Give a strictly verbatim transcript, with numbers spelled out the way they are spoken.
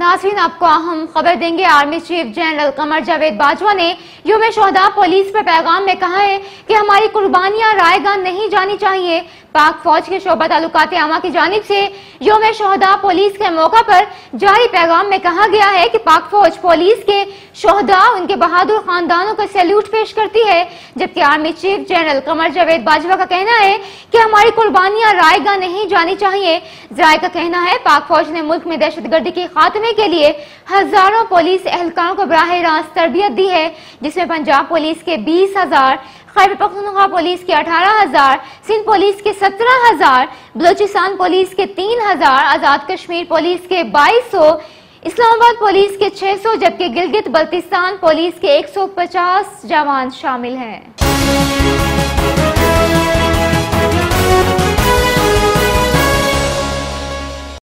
नाज़रीन, आपको अहम खबर देंगे। Army chief general Qamar Javed Bajwa ने यौम शोहदा पुलिस पर पैगाम में कहा है कि हमारी कुर्बानियां रायगा नहीं जानी चाहिए। पाक फौज के शोबा ताल्लुकात आमा की जानिब से यौम शोहदा पुलिस के मौका पर जारी पैगाम में कहा गया है कि पाक फौज पुलिस के शोहदा उनके बहादुर खानदानों को सैल्यूट पेश करती है, जबकि army chief general Qamar Javed Bajwa का कहना है कि हमारी कुर्बानियां रायगा नहीं जानी चाहिए। जराये का कहना है पाक फौज ने मुल्क में दहशतगर्दी के खात्मे के लिए हजारों पुलिस एहलकारों को बराह रास्त तरबियत दी है, जिसमें पंजाब पुलिस के बीस हजार, खैबर पख्तूनख्वा पुलिस के अठारह हजार, सिंध पुलिस के सत्रह हजार, बलोचिस्तान पुलिस के तीन हजार, आजाद कश्मीर पुलिस के बाईस सौ, इस्लामाबाद पुलिस के छह सौ, जबकि गिलगित बल्तिस्तान पुलिस के एक सौ पचास जवान शामिल हैं।